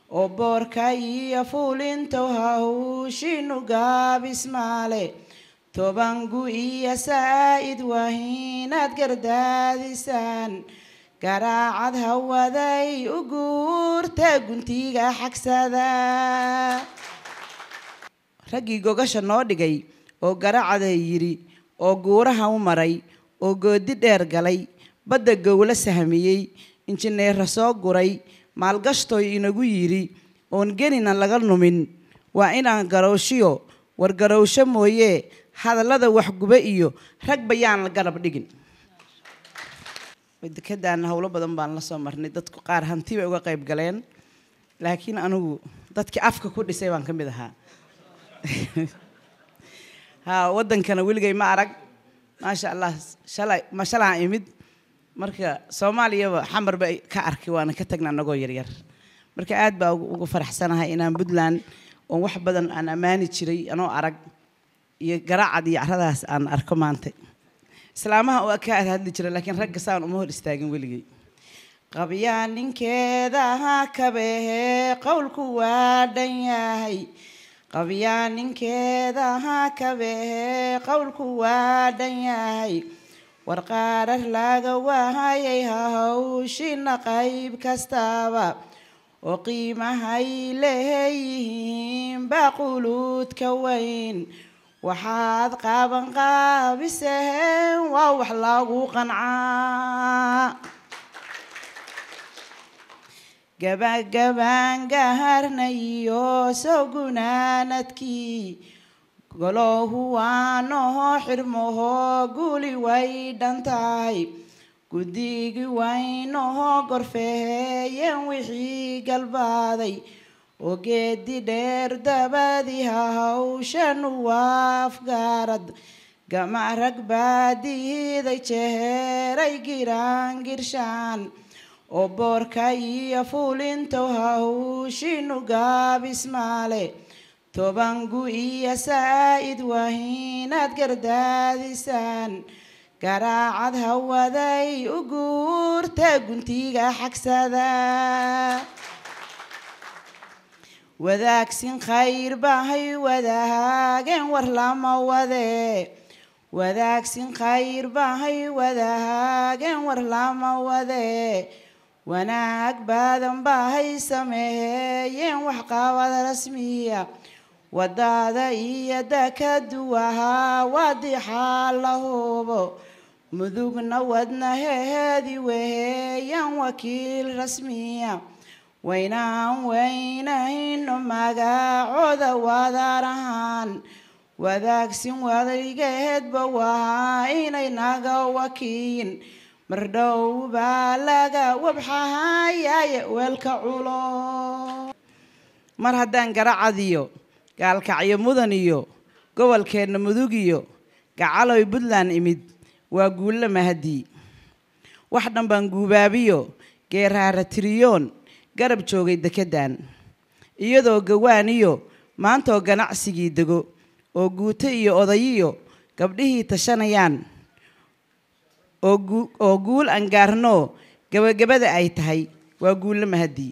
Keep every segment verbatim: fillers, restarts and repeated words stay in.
oo boorka iyo fuulinta hawshinu gaabis maale tobangu iyo saa'id wahiinaad gardaadisaan garaacad hawaday u guurta guntiga xagsada raggii gogasha noo dhigay oo garaacada yiri oo guuraha u maray oo goodi dheer galay badda gowla sahmiyay injineer soo guray maalgashtoy inagu yiri oon genina laga numin waa inaan garooshiyo war garoosho mooyee hadallada wax guba iyo rag bayaan la garab dhigin wadakadaan hawlo badan baan la soo marnay dadku qaar hanti bay uga qayb galeen laakiin anigu dadkii afka ku dhisay baan ka mid ahaa ha wadankana weligay ma arag maasha Allah shalay ma shalaa imid marka Soomaaliya xamar bay ka arkay waana ka tagnaa nagoo yar yar marka aad baa ugu faraxsanahay inaan Puntland oo wax badan aan amaani jiray anoo arag iyo garaacad iyo caradaas aan arko maanta islaamaha oo ka hadli jiray laakiin ragga saan uma hor istaagin weligay qabiyaan ninkeeda ha kabehe qowlku waa dhan yahay qabiyaan ninkeeda ha kabehe qowlku waa dhan yahay warqaarar laga waayay hawshina qayb kastaba oo qiimahay leeyihiin baquluudka weyn waxaad qaaban qaabiseen waa wax lagu qancaa gabagabaan gaharnayo soo gunaanadkii golohu waanoo xirmoho guli way dhantahay gudigi waynoho gorfeeyeen wixii galbaaday oo geedi dheer dabadii hawshan waa afgaarad gama rag baadiiday jeheray giraan girshaan oo boorka iyo fuulinta hawshinu gaabis maale tobangu iyo saa'id wahiinaad gardaadisaan garaacad hawaday u guurta guntiga xagsada wadaagsin khayr bahay wadaagen war lama wade wadaagsin khayr bahay wadaagen war lama wade wanaag badan bahay sameeyeen wax qabad rasmiya wadada iyo dakaduwaha wadixa la hubo mudugna wadnaheedi weeyaan wakiil rasmiya waynaan waynayno magacooda wadarahan wadaagsin wadaygeedba waa inay naga wakiin mardhow baa laga wabxahayay weelka culo mar haddaan garaacadiyo gaalkacyo mudan iyo gobolkeena mudug iyo gacaloy Puntland imid waa guulla mahadii wax dhan baan guubaabiyo geeraara tiriyoon garab joogay dekedaan iyadoo gawaaniyo maanta oo ganacsigii dego oo guuto iyo odayiyo gabdhihii tashanayaan oo guul aan gaarno gabagabada ay tahay waa guulla mahadii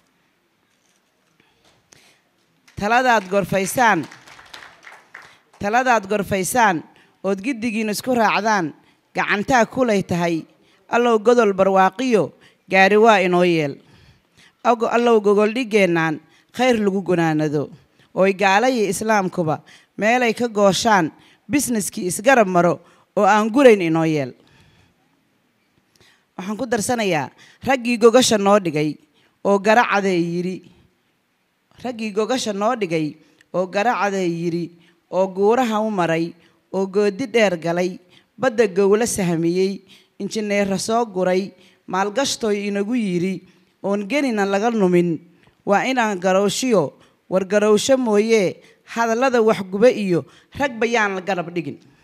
taladaad gorfaysaan taladaad gorfaysaan ood giddigiina isku raacdaan gacantaa kulay tahay allow godol barwaaqiyo gaari waa inoo yeel allow gogol dhigeenaan khayr lagu gunaanado ooy gaalaya islaamkuba meelay ka gooshaan businesskii isgarab maro oo aan gurayn inoo yeel waxaan ku darsanayaa raggii gogasha noo dhigay oo garaacada yiri raggii gogasha noo dhigay oo garaacada yiri oo guuraha u maray oo goodi dheer galay badda gowla sahmiyay injineer soo guray maalgashtoy inagu yiri oon genina laga numin waa inaan garooshiyo war garoosho mooyee hadallada wax guba iyo rag bayaan la garab dhigin